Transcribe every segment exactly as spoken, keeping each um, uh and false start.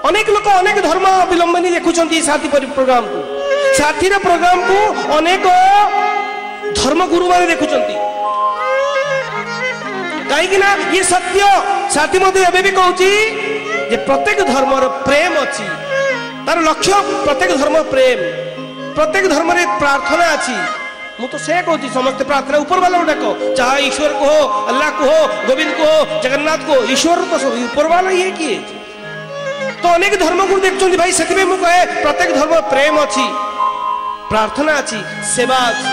अनेक लोक अनेक धर्म अवलंबनी देखुं साथी प्रोग्राम को साथी प्रोग्राम को अनेक धर्म गुरु मान देखुं कहीं ये सत्य साथी मत भी कहूँ प्रत्येक धर्म प्रेम अच्छी तार लक्ष्य प्रत्येक धर्म प्रेम प्रत्येक धर्म प्रार्थना अच्छी मु तो से कहूँ समस्त प्रार्थना ऊपर वाला डाक चाहे ईश्वर को हो अल्लाह को हो गोविंद को हो जगन्नाथ को ईश्वर तो सब ऊपर वाला ये किए तो अनेक धर्म को देखते भाई से कहे प्रत्येक धर्म प्रेम अच्छी प्रार्थना अच्छी सेवा अच्छी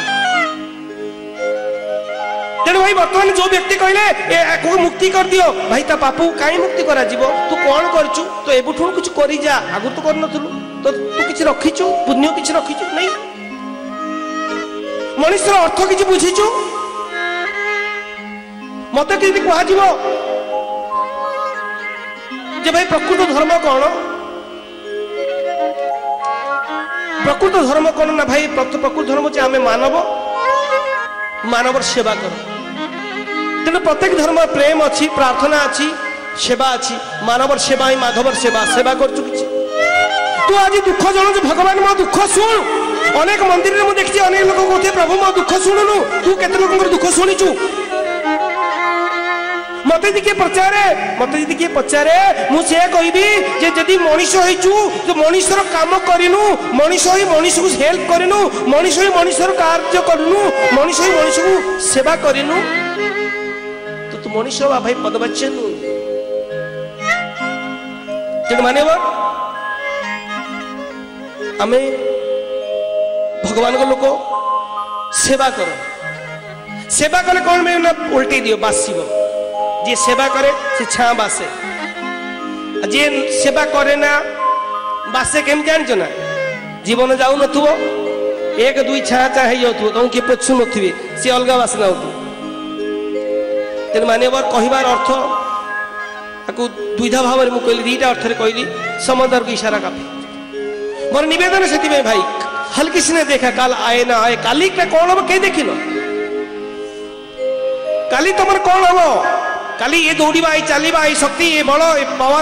तेणु भाई बर्तमान जो व्यक्ति कहले मुक्ति कर दियो भाई ता पापू कहीं मुक्ति करा जीवो तू कौन करचु तो एबुठू कुछ करी जा आगु तो कर नथुलु तो तू किछ रखिचु पुण्य किछ रखिचु नहीं मनुष्य अर्थ किछ बुझिचु मते किछि कहा जीवो जे भाई प्रकृत धर्म कौन प्रकृत धर्म कौन ना भाई प्रकृत धर्म जे आमे मानव मानवर सेवा कर तेणु प्रत्येक धर्म प्रेम अच्छी प्रार्थना अच्छी सेवा अच्छी मानवर सेवा ही माधवर सेवा सेवा कर तू आज दुख जन भगवान मो दुख शुण अनेक मंदिर में मुझे देखी अनेक लोग कहते प्रभु मो दुख शुणुनु तू केते लोक दुख शुणीचु मत किए पचारे मत किए पचारे मुझे कहबी जे जदि मनीष होइचु तो मनीषर काम करिनु मनीष ही मनीष को हेल्प करिनु मनीष ही मनीषर कार्य करिनु मनीष ही मनीष को सेवा करिनु तो तू मनीष बा भाई पदबच्चन तेणु माने आमे भगवान को लोक सेवा कर सेवा कले कौन में ना उल्टी दियो बासिबो जे सेवा करे से छा बासे जे सेवा करे ना बासे केम जानछ ना जीवन जाऊ नथुबो एक दुई छा छा हे जाउथुबो तो के पछु नथिबे से अलगा बासना होतु तेन माने बार कहिबार अर्थ ताकू दुईधा भाव में कहली दीटा अर्थ रे कहली समंदर को इशारा काफी मोर निवेदन सेति में भाई हल किसी ने देखा काल आए ना आए काली का कौन हम कहीं देखिन काली तुम कौन हम काली ये दौड़ा ये चलवा ये शक्ति ये बल ये पावर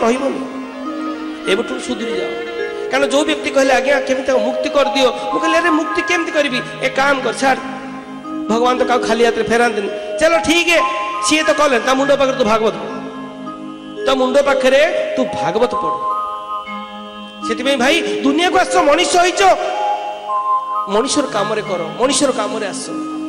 रही सुधरी जाओ कारण जो व्यक्ति कहले आज्ञा केमी मुक्ति कर दियो मुझे अरे मुक्ति केमती करी एक काम कर छाड़ भगवान तो क्या खाली हाथ फेरांती चलो ठीक है सी तो कले ता मुंड पाखे तू भागवत ता मुंड पाखे तू भागवत पढ़ से भाई दुनिया को आस मनीष हो मनीषर काम कर मनीषर काम आस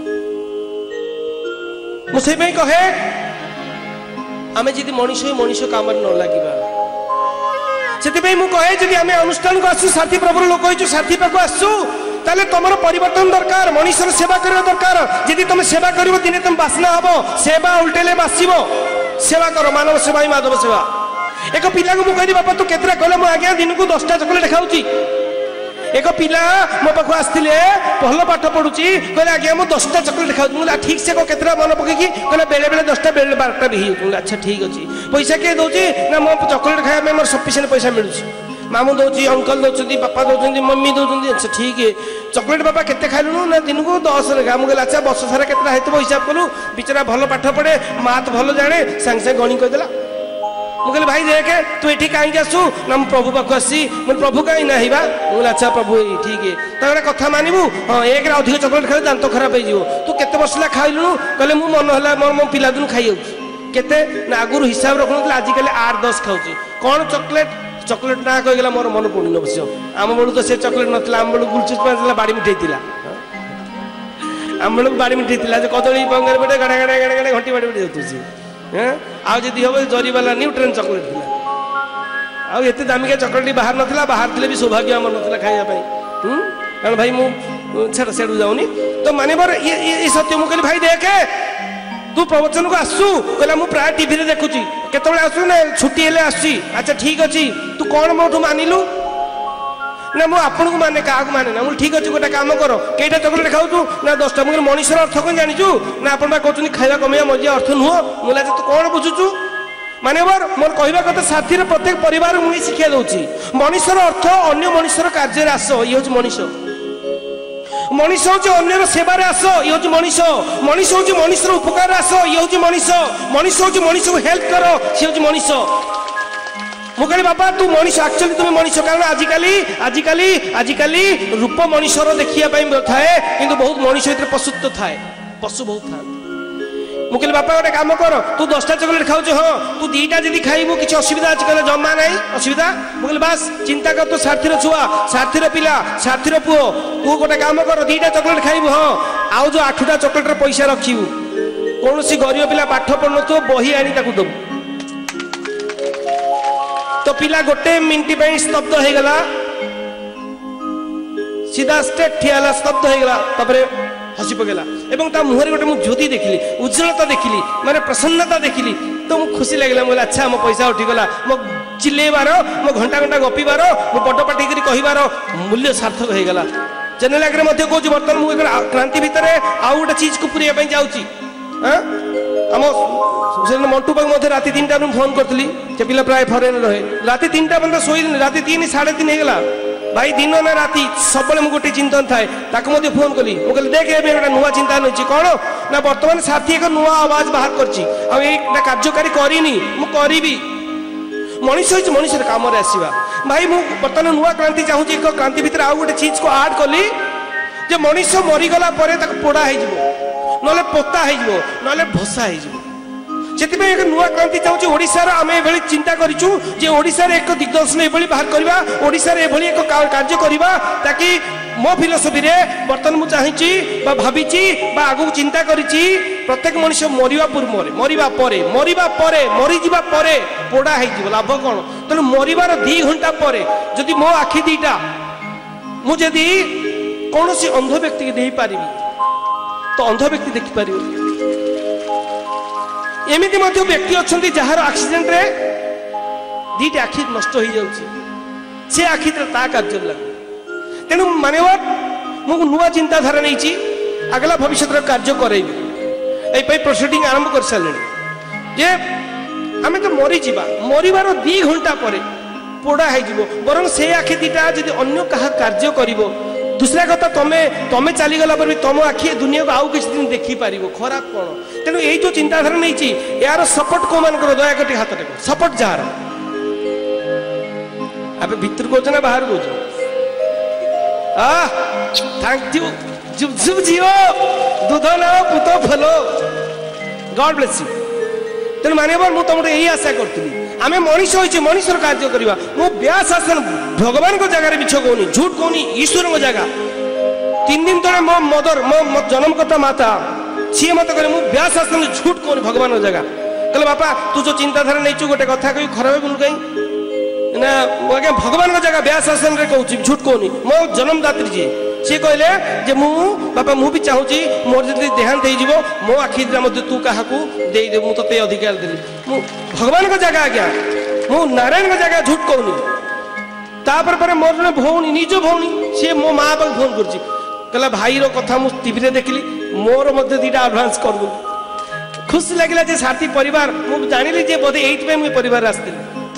मुझे कहे आम जी मनीष ही मनीष काम न लगे से कहे जब आम अनुष्ठान को आसु साथी प्रभु लोक साथी पाक आसु ताले तुम परिवर्तन दरकार मनीषर सेवा करने दरकार जदि तुम सेवा कर दिने तुम बासना हम सेवा उल्टेले बासिब सेवा कर मानव सेवा ही माधव सेवा एक पिला को मुझे बापा तू केतरा कहले मु आज्ञा दिन को दसटा चॉकलेट खाऊची एक पिला मो पाख आसते भल पाठ पढ़ुची कहले आज्ञा मु दसटा चॉकलेट खाऊची मुझे ठीक से केतरा मन पकईकी कहले बेले बेले दसटा बेले बारटा भी हो अच्छा ठीक अच्छे पैसा किए दौची ना मो चॉकलेट खाया मोर सफिशिएंट पैसा मिलूँ मामू दौर अंकल दौरान बापा दौरान मम्मी दौरान अच्छा ठीक है चॉकलेट बापा केते खाइलु ना दिन को दस लेखा मुझे अच्छा वर्ष सारा केतरा हेतु हिसाब कलु बिचारा भल पाठ पढ़े माथ भल जाने सांगे सांगे गणी कहदेला मुझे भाई देखे तू ये कहीं आसु ना प्रभु पाक आसी मुझे प्रभु कहीं ना मुझे अच्छा प्रभु ठीक है तो कथा मानबू हाँ एक अधिक चॉकलेट खाई दांत खराब हो तू केते वर्ष ला खाइलु कहले मु मन है मोर मो पिला दिन खाई केते ना आगुरी हिसाब रखु आजिकल आठ दस खाऊँ कौन चॉकलेट चॉकलेट ना कहीगला मोर मन पड़ुन अवश्य आम बेलू तो से चॉकलेट नाला आम बेलू गुलचुच पाला बाड़ी मिठाई थी आम बेलू बाड़ी मिठाई थी कदली पंगार पेटे गाड़ा गाड़ा गाड़ा गाड़ा घंटी बाड़ी मिठाई जाती आदि हम जरीवाला न्यूट्रेन चॉकलेट थी आते दामिका चॉकलेट बाहर नाला बाहर थे भी सौभाग्य आम ना खायापी कारण भाई मुझे सेडू जाऊनी तो माने ये सत्य मुझे भाई देखे तू प्रवचन को आसु कहला मु प्राय टीवी रे देखुची केतबेले आसु ना छुट्टी हेले आसी अच्छा ठीक अच्छी तू कौन मोठू मानिलु ना मु आपन को माने का माने ना मु ठीक अच्छे गोटे काम कर कईटा चॉकलेट खाऊ ना दसटा मुझे मनीषर अर्थ कौन जानिचु ना आपन कहते खाଇବା कमिया मजा अर्थ नुह मुझे तू कौन बुझुचु माने मोर मोर कहवा कथा साथी प्रत्येक परिवार मुझे शिक्षा दूसरी मनीषर अर्थ अन्य मनीषर कार्य आस ये हूँ मनीष मनीष हूँ अन्यर सेवार आस ये हूँ मनीष मनीष हूँ मनीषर उपकार आस ये हूँ मनीष मनीष हूँ मनीष को हेल्प कर सी हूँ मनीष ମୁଁ କହିଲି ବାପା ତୁ ମଣିଷ ଆକ୍ଚୁଆଲି ତୁମେ ମଣିଷ କାରଣ ଆଜିକାଲି ଆଜିକାଲି ଆଜିକାଲି ରୂପ ମଣିଷର ଦେଖିବା ପାଇଁ ଥାଏ କିନ୍ତୁ ବହୁତ ମଣିଷ ଭିତରେ ପଶୁତ୍ୱ ଥାଏ ପଶୁ ବହୁତ ଥାନ୍ତି ମୁଁ କହିଲି ବାପା ଗୋଟେ କାମ କର ତୁ ଦଶଟା ଚକୋଲେଟ୍ ଖାଉଛୁ ହଁ ତୁ ଦିଟା ଯଦି ଖାଇବୁ କିଛି ଅସୁବିଧା ଅଛି କହିଲେ ଜମା ନାହିଁ ଅସୁବିଧା ମୁଁ କହିଲି ବାସ୍ ଚିନ୍ତା କର ତୁ ସାଥିର ଛୁଆ ସାଥିର ପିଲା ସାଥିର ପୁଅ ତୁ ଗୋଟେ କାମ କର ଦିଟା ଚକୋଲେଟ୍ ଖାଇବୁ ହଁ ଆଉ ଯୋଉ ଆଠଟା ଚକୋଲେଟ୍ର ପଇସା ରଖିବୁ କୌଣସି ଗରିବ ପିଲା ପାଠ ପଢୁନଥିବ ବହି ଆଣି ତାକୁ ଦେବୁ तो पिला गोटे मिनिट ପାଇଁ स्तब्ध ହେଇଗଲା सीधा स्टेट ठियाला स्तब्ध ହେଇଗଲା तापरे हसी पकेला एवं ता मुहरे गोटे मु ज्योति देखिली उज्जवलता देखिली माने प्रसन्नता देखिली तो मु खुशी लागला मोला अच्छा मो पैसा उठी गला मो चिल्लेबार मो घंटा घंटा गपिबार मो पटो पाटी करी कहिबार मूल्य सार्थक हो गला चैनल आगे मध्य कहूँ बर्तमान मुझे क्रांति भितर आउ गोटे चीज को पुरिया ପାଇଁ जाउची हां हम मंटू बाबू मध्य राति तीन टाइम फोन करी से पिला प्राय फरेन रहे राति तीन टा बंद शोल राति तीन साढ़े तीन होगा भाई दिन ना राति सब गोटे चिंतन थाए फोन कली मुझे देख गोटे नुआ चिंता नहीं कौन ना बर्तमान साथी एक नुआ आवाज बाहर कर कार्यकारी करनी मुझे मनीष मनीष कम आसवा भाई मुझे बर्तमान नुआ क्रांति चाहूँगी एक क्रांति भितर आउ गोटे चीज को आड कली जे मनीष मरीगला पोड़ा हो ना पोता हो ना भसा हो एक नुआ क्रांति चाहूँ ओडिशार आम ए चिंता करूँ जे ओडिशार एक दिग्दर्शन ये बाहर करवा ओडिशार ये एक कार्य करवा ताकि मो फिलोसफी रे बर्तमान मुझे चाहिए भावी आगू चिंता करी प्रत्येक मनुष्य मरवा पूर्व मरवा पर मरवा पर मरीजा पर पोड़ा हो लाभ कौन तेणु मरबार दी घंटा पर जदि मो आखि दीटा मुझे कौन सी अंध व्यक्ति की दे पारि तो अंध व्यक्ति देखिपार एमती व्यक्ति अच्छा जार एक्सीडेंट रे दीटे आखि नष्ट हो जाऊँगी से आखि ता कार्य लगे तेणु मानव मुझे नुआ चिंताधारा नहीं आगला भविष्य कार्य करेबी ये प्रोसीडिंग आरंभ कर सारे जे आम तो मरीजा मरबार दी घंटा पर पोड़ा हो बर से आखि दीटा जब अन्य क्या कार्य कर दूसरा कथा तमें तमें चलीगला पर तुम आखि दुनिया को आउ किसी दिन देखिपार खराब कौन तेणु ये जो चिंताधारा नहीं यार सपोर्ट कौ मान दयाकोटी हाथ टेक सपोर्ट जार अब भितर कौच ना बाहर कौच थैंक यू जुब जुब जियो दूध ना पुत फलो गॉड ब्लेस यू तेणु मानव मुझे तुम यही आशा करी आम मनीष हो मनीषर कार्य करवा मु व्यास आसन भगवान को जगह मिछ कहूनी झूठ कहूनी ईश्वर को जगह तीन दिन तले मो मदर मो जन्मकर्ता माता सी मत कहे मुझे व्यास आसन झूठ कहूनी भगवान जगह कहले बापा तू जो चिंताधारा नहीं गोटे कथा कही खराब बोलू कहीं ना आज्ञा भगवान जगह व्यास आसन रे कहूँ झूठ कहूनी मो जन्मदात्री जी सी कहले जे मु बापा मु भी चाहूँगी मोर जब देहांत हो मो आखि तू क्या दे मुझे अधिकार देली मु भगवान का जगह आज्ञा मु नारायण का जगह झूठ कहूनी तापर पर मोर जन भौणी निज भौणी सी मो माँ पाक फोन कर भाई रो कथा मु टीवी देखली मोर मध्य दीटा एडवांस कर खुशी लगे जे साथी परिवार मु जानिली जे बोधे एइट मुझे परिवार आसती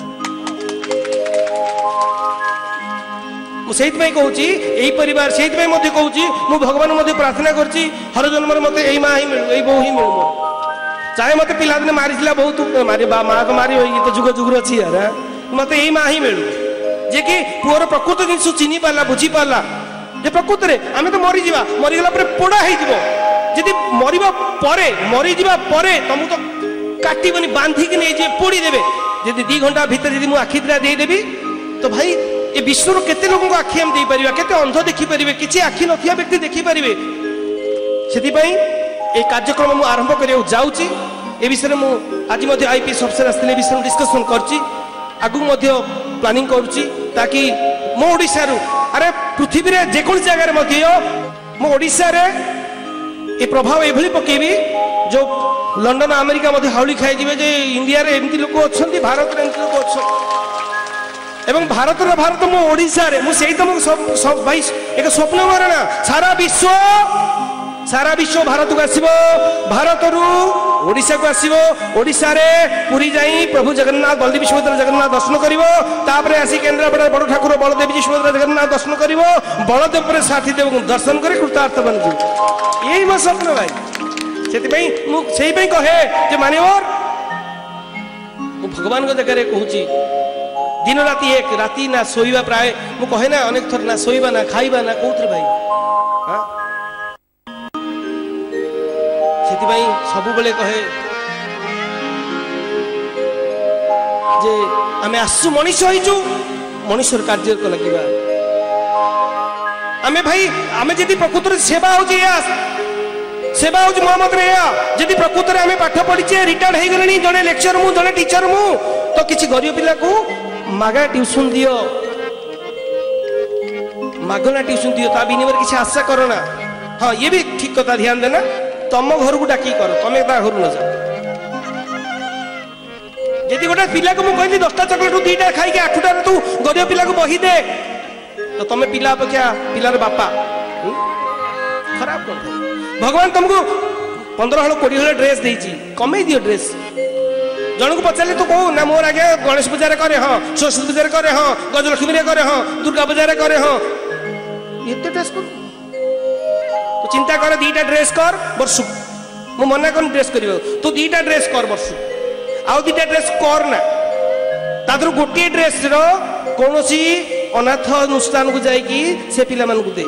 मुझे कहूँ यही परिवार से कहूँ मु भगवान प्रार्थना करची हर जन्म मत यही माँ ही मिलू यही बो ही मिलू चाहे मत पिलादिने मारी बहुत मारी माँ तो मारी तो जुग जुगर अच्छी यार मत यही माँ ही मिलू जे कि पुअर प्रकृत जिन चिन्ह पारा बुझी पारा जे प्रकृत में आम तो मरीजा मरीगला पोड़ा होदी मरवा मरीजा तुमको तो काटबनी बांधिकी नहीं पोड़ी देवे जब दी घंटा भितर मुझे आखि दिटा देदेवी तो भाई ये विश्वर केते लोगों को आखि हम दे परिबा केते अंध देखि परिबे किछि आखि नथिया व्यक्ति देखि परिबे सेति पई ए कार्यक्रम मु आरंभ करियो जाउची ए विषय मु आज मध्ये आईपीएस अफसर आस्ते विषय डिस्कशन करची आगु मध्ये प्लानिंग करूची ताकि मो ओडिसा रु अरे पृथ्वी रे जे कोन जगह रे मध्ये मो ओडिसा रे ए प्रभाव एभली पकेबी जो लंडन अमेरिका मध्ये हाउली खाई जिवे जे इंडिया रे एमती लोक अछंती भारत रे एमती लोक अछंती एवं भारत रे भारत मो ओडिसा रे मु सेही तुमको सब सब भाई एक स्वप्न मारना सारा विश्व सारा विश्व भारत को आसीबो भारत रु ओडिसा को आसीबो ओडिसा रे पुरी जाई प्रभु जगन्नाथ बलदेवी सुभद्रा जगन्नाथ दर्शन करिवो तापरे आसी केंद्रापड़ा बड़ ठाकुर बलदेवी सुभद्रा जगन्नाथ दर्शन करिवो बलदेव पर साथी देव दर्शन करे कृतार्थ बनजु यही मो स्वप्न भाई सेति पई मु सेही पई कहे जे मानेवर मु भगवान को जगह रे कहूची दिन राति एक राति ना सोईबा प्राय मु कहे ना अनेक थर ना सोईबा ना खाइबा ना कोथरे भाई हां सेति भाई सब बेले कहे जे आमे आसु मनीष होइचु मनीषर कार्य को लगिबा आमे भाई आमे जदी प्रकृति सेवा होजी या सेवा होजी मोहम्मद रे या जदी प्रकृति आमे पाठ पढिचे रिटायर्ड हे गलेनी जने लेक्चर मु जने टीचर मु तो किछि गरीब पिला को मागा ट्यूशन दियो मागना ट्यूशन दियो ता बिनिवर किछि आशा करो ना हां ये भी ठीक कथा ध्यान देना तुम घर को डाकी करो तमे ता घर न जा जदी गोटा पिला को मु कहली दस टा चॉकलेट दीटा खाई के आठटा तू गरीब पिला को बही दे तो तुम पिला अपेक्षा पिलार बापा खराब कर भगवान तुमको पंद्रह हल कोड़ी हल ड्रेस देची कमे दियो ड्रेस जन को पचारे तो कहू ना मोर आगे गणेश पूजा करे हाँ सरस्वती पूजा करे हाँ गजलक्ष्मी करे हाँ दुर्गा पूजा करे हाँ एते ड्रेस कर तो चिंता कर दीटा ड्रेस कर वर्ष मु मना कर ड्रेस कर तू दीटा ड्रेस कर वर्ष आउ दीटा ड्रेस कर ना तादर गोटे ड्रेस रो कोनोसी अनाथ अनुष्ठान को जाइकी से पिला मान को दे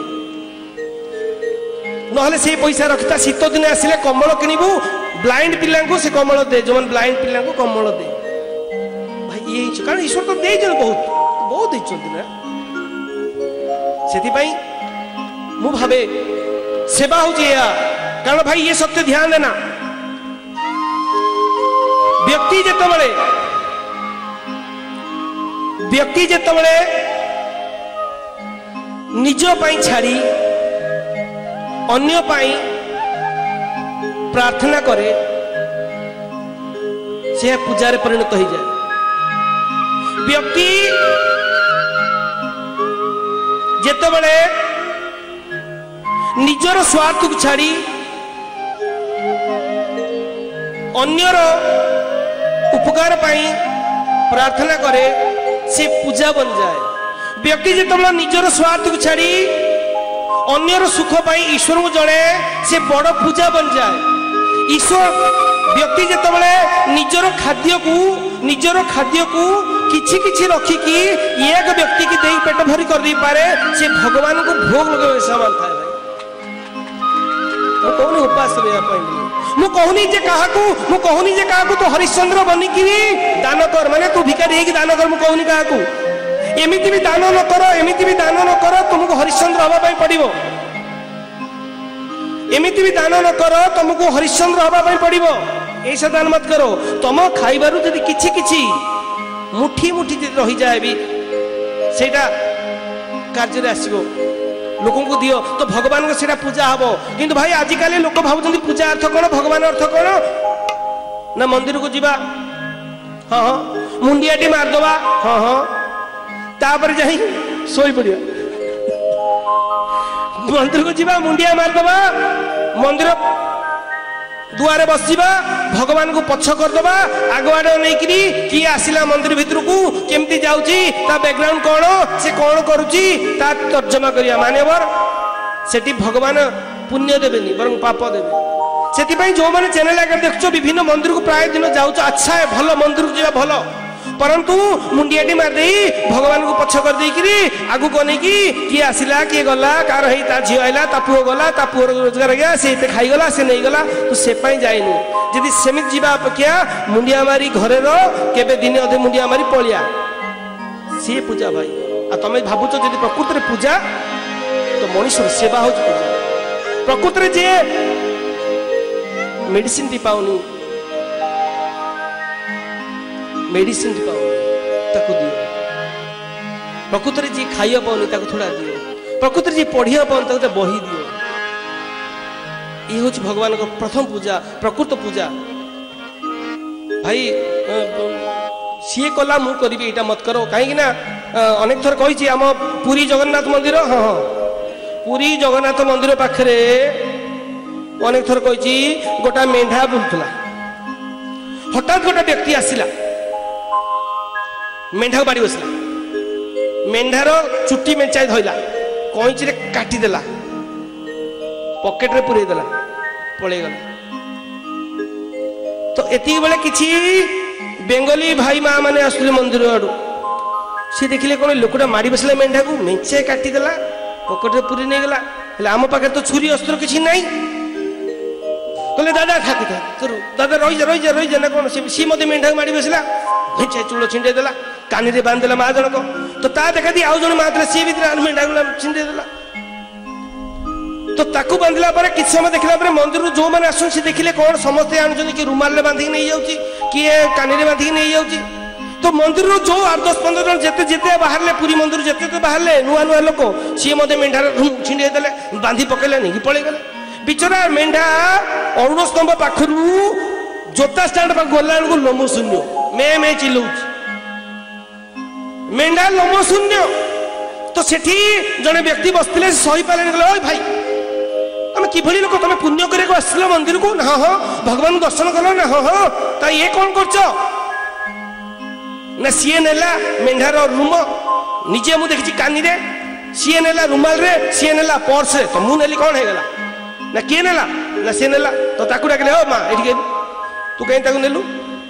नहले से पैसा रखता शीत दिन आसिले कमल किनिबू ब्लाइंड पिला को से कमल दे जो ब्लाइंड पिला को कमल दे भाई ये कारण ईश्वर तो दे जन बहुत बहुत इच्छा ना सेति भाई मु भाबे सेवा हो जिया कारण भाई ये सत्य ध्यान देना व्यक्ति जेते बळे व्यक्ति जेते बळे निज पाई छाड़ी अन्य पाई प्रार्थना करे से पूजार परिणत हो जाए व्यक्ति जेते बळे निजर स्वार्थ को छाड़ी अन्यर उपकार पाई प्रार्थना करे से पूजा बन जाए व्यक्ति जेते निजर स्वार्थ को छाड़ी अन्यर सुख पाई ईश्वर को जड़े से बड़ पूजा बन जाए ईश्वर व्यक्ति जेते निजर खाद्य को निजर खाद्य को किछि किछि रखिकी एक व्यक्ति की देई पेट भरी कर दी पारे से भगवान को भोग लगे समान था भाई मु कहनी उपास रे पाइली मु कहनी जे काहा को मु कहनी जे काहा को तो हरिश्चंद्र बनी की दान कर माने तू भिखारी हेकी दान कर मु कहनी काहा को एमिति भी दान न करो एमिति भी दान न करो तुमको हरिश्चंद्र हवा पाई पड़िबो एमिति भी दान न करो तुमको हरिश्चंद्र हवा पाई पड़िबो ऐसा दान मत करो तुम खाइबारु जदी किछि किछि मुठी मुठी जदी रही जाए भी सेटा कार्य रे आसीबो लोगों को दियो तो भगवान को सेटा पूजा हबो किंतु भाई आजि काले लोक भाबुचंदी पूजा अर्थ कोन भगवान अर्थ कोन ना मंदिर को जीवा हां हां मुंडियाटी मार दवा हां हां तापर जाई सोई पड़िया मंदिर को जीवा मुंडिया मार दवा मंदिर दुआरे बसवा भगवान को पछ करदबा आगुआड़े नहीं कि आसिला मंदिर भितर को केमती जाउची ता बैकग्राउंड कौन से कौन करुची ता तर्जमा करिया मानेवर सेठी भगवान पुण्य देबेनी बरं पाप देबे सेति पई जो माने चैनल आगे देखछो विभिन्न मंदिर को प्राय दिन जाउछ अच्छा है भलो मंदिर को जीवा भलो परंतु मुंडियाटी मार दे भगवान को पछ कर दे कि आगु को नहीं कि किए आसिला किए गला कार है ता झियो आइला ता पुओ गला ता पुओ रोजगार गया से एते खाई गला से नहीं गला तो से पई जाइनु जदी सेमित जीवा अपेक्षा मुंडिया मारी घरे रो केबे दिन अधे मुंडिया मारी पळिया से पूजा भाई आ तमे भाबुचो जदी प्रकृति रे पूजा तो मनुष्य सेवा हो पूजा प्रकृति रे जे मेडिसिन टी पाउनी मेडिसिन टी पाउनी ताको दियो प्रकृति रे जे खाइया पाउनी ताको थोड़ा दियो प्रकृति रे जे पढ़िया पाउनी ताको बही दियो ये होच भगवान को प्रथम पूजा प्रकृत पूजा भाई सी कला मु करी एटा मत करो कहीं ना अनेक थर कही आम पुरी जगन्नाथ मंदिर हाँ हाँ पुरी जगन्नाथ मंदिर पाखरे अनेक थर कही गोटा मेढा बुलुला हठात गोटा व्यक्ति आसिला मेढा बाड़ी बसला मेढार चुटी मेचाई धइला कईची रे काटी देला पॉकेट रे पुरे देला पळे गला तो एति बेले किछि बेंगली भाई माँ माने आसुले मंदिर आडू सी देखिले कौन लोकटा माड़ी बसला मेंढा को मेचे काटिदेला पकेट पूरी नहीं गला हेले आम पाखे तो छुरी अस्त्र किसी नहीं कहले दादा खाती था तोर दादा रही जा रही जा रही जा ना कौन सी मत मेंढा माड़ी बसला मेचे चूड़ छिंडे देला कानी रे बांधदेला माँ जनक तो ता देखा दी आउ जन माँ सी भर मेंढा गुला छिंडे देला तो ताकू बांधला पर किछ समय देखला पर मंदिर रो जो माने आसन से देखिले कौन समस्त आनुछन कि रुमाल रे बांधी नहीं जाउची कि कानी रे बांधी नहीं जाउची तो मंदिर रो जो आठ दस पंद्रह जन जेते जेते बाहरले पूरी मंदिर जेते तो बाहरले नुआ नुआ लोक सी मते मेंढा छिंडे देले बांधी पकेले नहीं कि पळे गले बिचरा मेंढा अरुण स्तंभ पाखरु जोता स्टैंड पर गोला को लोमो शून्य मैं मैं चिल्लाउछ मेंढा लोमो शून्य तो सेठी जने व्यक्ति बसथिले सही पाले गले ओय भाई तुम किभली लोक तुम पुण्य करे को आसलो मंदिर को ना हो भगवान दर्शन कलो ना हो हो ता ये कौन करछो ना सीए नेला मेंढार रूम निजे मु देखी कानी रे सीए नेला रुमाल रे सीए नेला पर्स रे तो मु नेली कौन है गला ना किए नेला ना सीए नेला तो ताकू डाकले हो मां एठी तू कहीं ताकू नेलु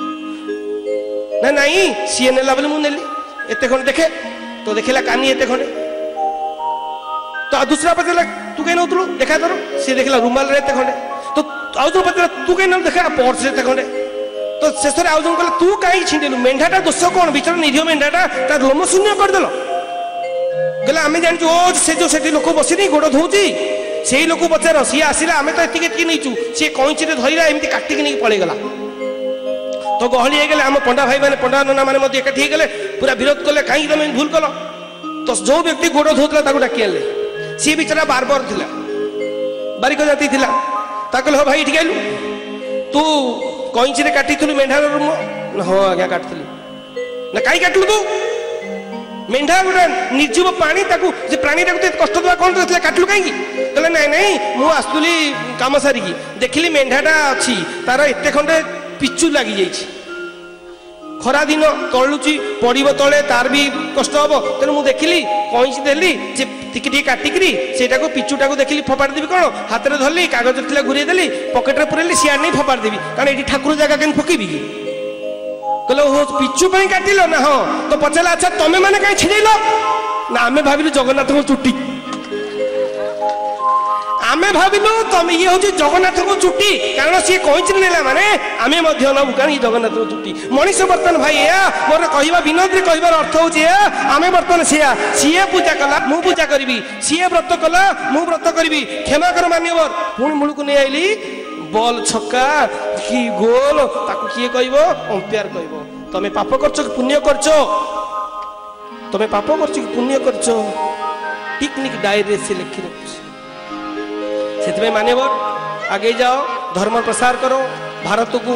ना नहीं सीए नेला बोले मु नेली एते खंड देखे तो देखेला कानी एते खंड तो दूसरा पचला तू कहीं नउतलु देखा तोर सी देखला रुमाल रे एते खंड तो आउ जो पचला तू कहीं न देखा पर्स रे एते खंड तो शेष में आउ कहले तू कहीं छिंडेलु मेंढाटा दोष कौन बिचार निरीह मेंढाटा तार लोम शून्य करदेल कहले आम जान से जो से लोक बसनी गोड़ धोची से लोक पचार सी आसला आम तो एति नहीं सी कईची धरला एमती काटिक नहीं पलैगला तो गहली हो गले आम पंडा भाई मैंने पंडा नना मैंने एकाठी हो गले पूरा विरोध कले कहीं तुम भूल कल तो जो व्यक्ति गोड़ धोला डाकी आनले सी बेचारा बारबर थिला बारिक जाति थिला कहले हो भाई ठीक आलु तू कईची रे काटी थलु मेंढार रूम ना हो आज्ञा काटली ना कहीं काटलु तू मेंढा गोटे निर्जीव प्राणी ताकू जे प्राणी ताकू कष्ट दवा कौन देला काटलु कहीं कहले नहीं नहीं मु आसुली काम सारिकी देखिली मेंढाटा अच्छी तार एते खंडे पिचु लगी जाइछि खरा दिन तलुची पड़ब तले तार भी कष्ट हम तेणु मुझे देखिली कईची देली जे टिके टिके काटिकी सेटा को पिचुटा को देखिली फोपाड़ी देवी कौन हाथ में धरली कागज थे घूरे देली पकेट में पुरेली सियाड़ नहीं फोपाड़ी देवी कारण ये ठाकुर जगह कहीं फकेबी कि कहले हो पिचु पर काटिल ना हाँ तो पचारा अच्छा तुम्हें मैंने कहीं छिड़ेल ना आम भाविलु जगन्नाथ को चुट्टी आम भाविलु तुम ये हूँ जगन्नाथ को चुट्टी कारण सी कईची नेला माने आम नबू कारण ये जगन्नाथ को चुट्टी मनीष बर्तमान भाई या मोर कह विनोद कहबार अर्थ हूँ आम बर्तमान सीआ सीए पूजा कला मु पूजा करी सीए व्रत कला मु व्रत करी क्षमा कर मान्यवर पुणी मूल को नहीं आईली बॉल छक्का कि गोल ताकू किए कह अंपायर कह तमें पाप करछ कि पुण्य करछ तमें पाप करछ कि पुण्य करछ पिकनिक डायरी से लिखी रख से मान्यवर आगे जाओ धर्म प्रसार करो भारत को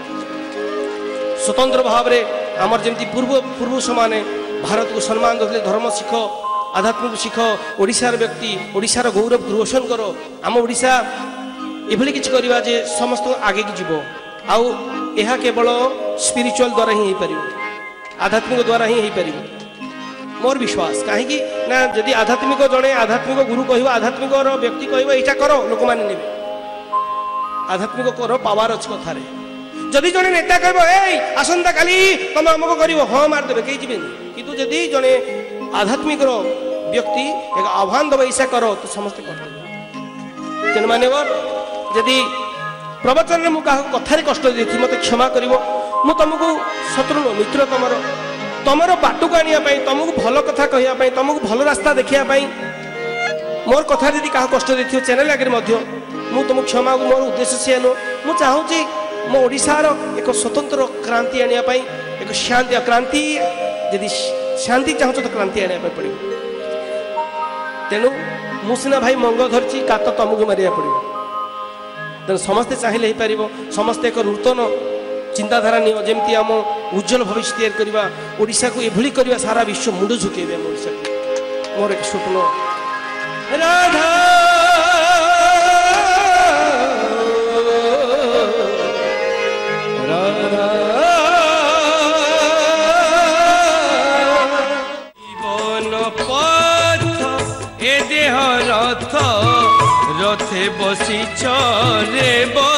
स्वतंत्र भाव में आमर जमी पूर्व पूर्व समाने भारत को सम्मान देते धर्म शिख आध्यात्मिक शिख ओडिशार व्यक्ति ओडिशार गौरव रोशन करो आम ओडिशा एभली किछि करबा जे समस्त आगे की जीवो आउ यह केवल स्पिरिचुअल द्वारा ही हो पारिबो आध्यात्मिक द्वारा ही हो पारिबो मोर विश्वास कहीं ना जदि आध्यात्मिक जड़े आध्यात्मिक गुरु कह आध्यात्मिक व्यक्ति कह यहाँ करो लोक मैंने ने आध्यात्मिक कर पावर अच्छे कथार जदि जड़े नेता कह आसंता काली तुम आमको कर हाँ मारदेवे कहीं जी कितु जदि जड़े आध्यात्मिक व्यक्ति एक आह्वान दब ऐसा कर तो समस्ते कर तेणु मान्यवर जदि प्रवचन में मुझे कथार कष्ट दी मत क्षमा कर तुमको शत्रु मित्र तुमर तुमर बाट को आने तुमको भल कथा कहवाई तुमको भल रास्ता देखापी मोर कथा जी क्या कष्ट देखिए चैनल आगे मुझे तुमको क्षमा मोर उद्देश्य सी नु मुझे चाहूँगी मो ओडिशार एक स्वतंत्र क्रांति आने एक शांति क्रांति यदि शांति चाहूँ तो क्रांति आने पड़ो तेणु मुसीना भाई मंग धरची कात तुमको मारिया पड़ो तेणु समस्ते चाहिए हो पार समस्ते एक नूतन चिंताधारा नियो जमती आम उज्जवल भविष्य तैयार करवा ओडिशा को एभली करवा सारा विश्व मुंड झुकेबे आम ओडिशा को मोर एक स्वप्न राधा राधा जीवन पथ ए देह रथ रथे बसी रे